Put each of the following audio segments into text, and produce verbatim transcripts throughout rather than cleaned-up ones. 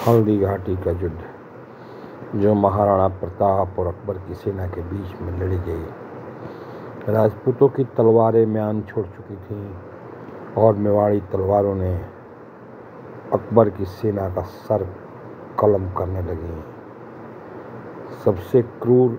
हल्दी घाटी का युद्ध जो महाराणा प्रताप और अकबर की सेना के बीच में लड़ी गई। राजपूतों की तलवारें म्यान छोड़ चुकी थीं और मेवाड़ी तलवारों ने अकबर की सेना का सर कलम करने लगी। सबसे क्रूर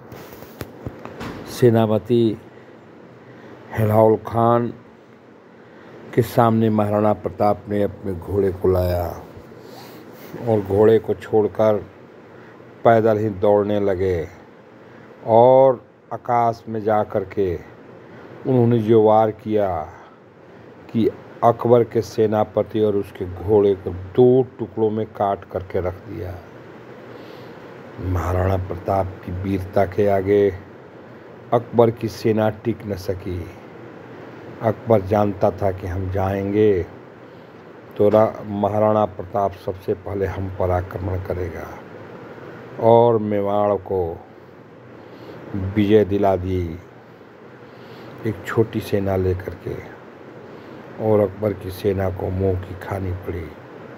सेनापति हिलाल खान के सामने महाराणा प्रताप ने अपने घोड़े को लाया और घोड़े को छोड़कर पैदल ही दौड़ने लगे और आकाश में जा कर के उन्होंने जो वार किया कि अकबर के सेनापति और उसके घोड़े को दो टुकड़ों में काट करके रख दिया। महाराणा प्रताप की वीरता के आगे अकबर की सेना टिक न सकी। अकबर जानता था कि हम जाएंगे तो महाराणा प्रताप सबसे पहले हम पर आक्रमण करेगा और मेवाड़ को विजय दिला दी एक छोटी सेना लेकर के, और अकबर की सेना को मुंह की खानी पड़ी।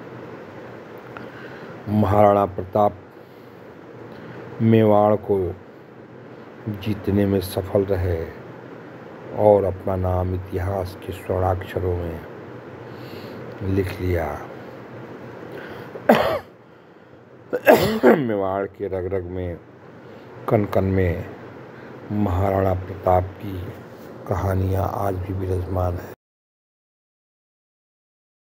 महाराणा प्रताप मेवाड़ को जीतने में सफल रहे और अपना नाम इतिहास के स्वर्णाक्षरों में लिख लिया। मेवाड़ के रग रग में, कण कण में महाराणा प्रताप की कहानियाँ आज भी विराजमान है।